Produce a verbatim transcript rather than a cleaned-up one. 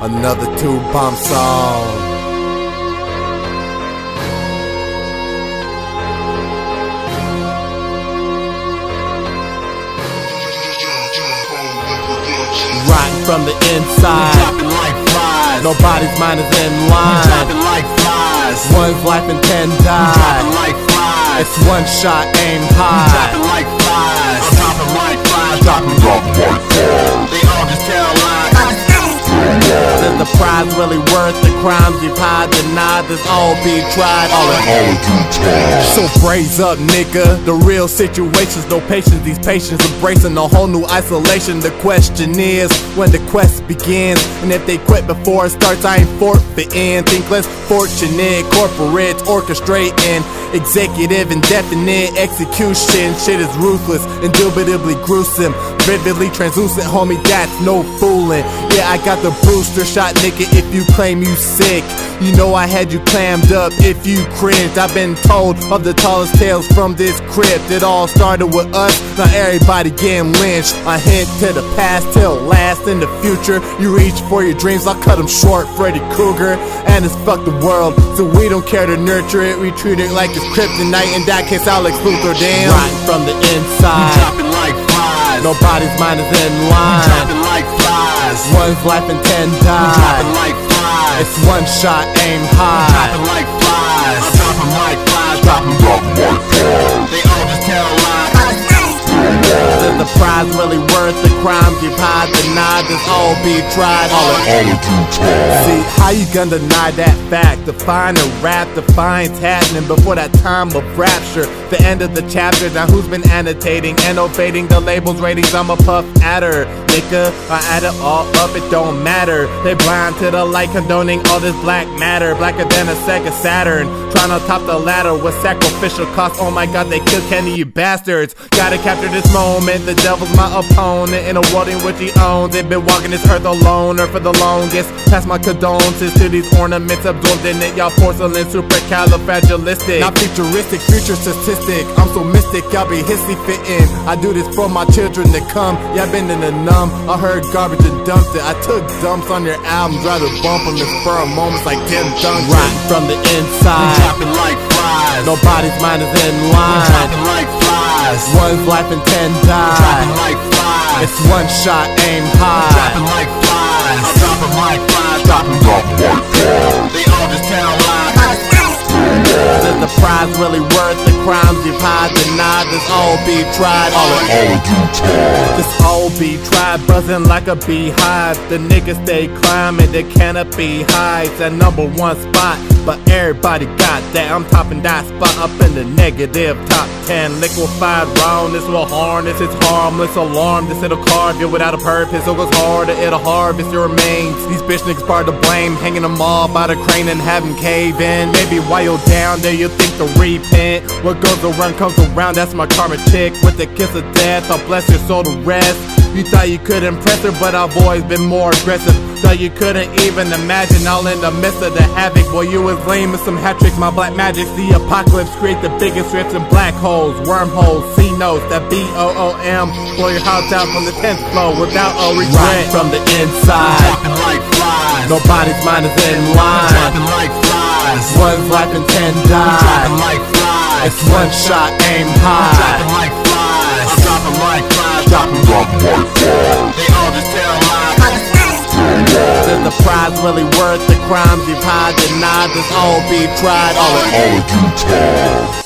Another two bomb song. Rotten from the inside, dropping like flies. Nobody's mind is in line. Dropping like flies. One's life and ten die. Dropping like flies. It's one shot, aim high. Dropping like flies. I'm dropping like flies. Dropping like flies. They all just tell lies. Is the prize really worth the crimes you've hide, denied? This all be tried, all in all due time. So brace up, nigga. The real situation's no patience. These patients embracing a whole new isolation. The question is when the quest begins, and if they quit before it starts, I ain't forfeiting. Think less fortunate, corporate orchestrating, executive indefinite execution. Shit is ruthless, indubitably gruesome, vividly translucent, homie. That's no fooling. Yeah, I got the booster shot, nigga, if you claim you sick. You know I had you clammed up if you cringed. I've been told of the tallest tales from this crypt. It all started with us, now everybody getting lynched. A hint to the past till last in the future. You reach for your dreams, I'll cut them short, Freddy Krueger. And it's fuck the world, so we don't care to nurture it. We treat it like it's kryptonite, in that case Alex Luthor, damn. Rotten from the inside, dropping like flies. Nobody's mind is in line. Dropping like flies. One's life and ten die. Dropping like flies. It's one shot, aim high. Dropping like flies. I'm dropping like flies. Dropping like flies. They all just tell lies. Is the prize really worth the crimes you've hide, denied? This all be tried, all in all due time. See, how you gonna deny that fact? Define a rap, defines happening before that time of rapture. The end of the chapter, now who's been annotating, annotating the labels, ratings? I'm a puff adder, nigga. I add it all up, it don't matter. They blind to the light, condoning all this black matter. Blacker than a Sega Saturn, trying to top the ladder with sacrificial cost. Oh my god, they killed Kenny, you bastards. Gotta capture this moment, the devil's my opponent in a world in which he owns it. Been walking this earth alone, or for the longest. Pass my condolences to these ornaments absorbed in it. Y'all porcelain, supercalifragilistic, not futuristic, future statistic. I'm so mystic, y'all be hissy fitting. I do this for my children to come. Y'all been in the numb, I heard garbage and dumped it. I took dumps on your albums, rather bump them and spur of moments like Tim Duncan. Rotten from the inside, dropping like flies. Nobody's mind is in line. Dropping like flies. One's life and ten die. Dropping like flies. It's one shot, aim high. Dropping like flies. I'm dropping like flies. Dropping like flies. They all just tell lies. Is the prize really worth the crimes you've hide, denied? This all be tried, all in all due time. This all be tried, buzzing like a beehive. The niggas stay climbing the canopy heights, that number one spot. But everybody got that. I'm topping that spot up in the negative top ten. Liquefied rawness will harness its harmless alarm. This it'll carve you without a purpose. It goes harder, it'll harvest your remains. These bitch niggas part to blame, hanging them all by the crane and having cave in. Maybe while you're down there you think to repent. What goes around comes around, that's my karma chick. With the kiss of death, I'll bless your soul to rest. You thought you could impress her, but I've always been more aggressive. Thought you couldn't even imagine, all in the midst of the havoc. Boy, you was lame with some hat tricks, my black magic. The apocalypse create the biggest rifts and black holes, wormholes, C notes, that B O O M. Blow your house out from the tenth floor without a regret. Rotten from the inside, dropping like flies. Nobody's mind is in line. Dropping like flies. One's life and ten die. Dropping like flies. It's one shot, aim high. Dropping like flies. I'm dropping like flies. Dropping like flies. They all just tell lies. Is the prize really worth the crimes you've hide, denied? This all be tried, all in all due time.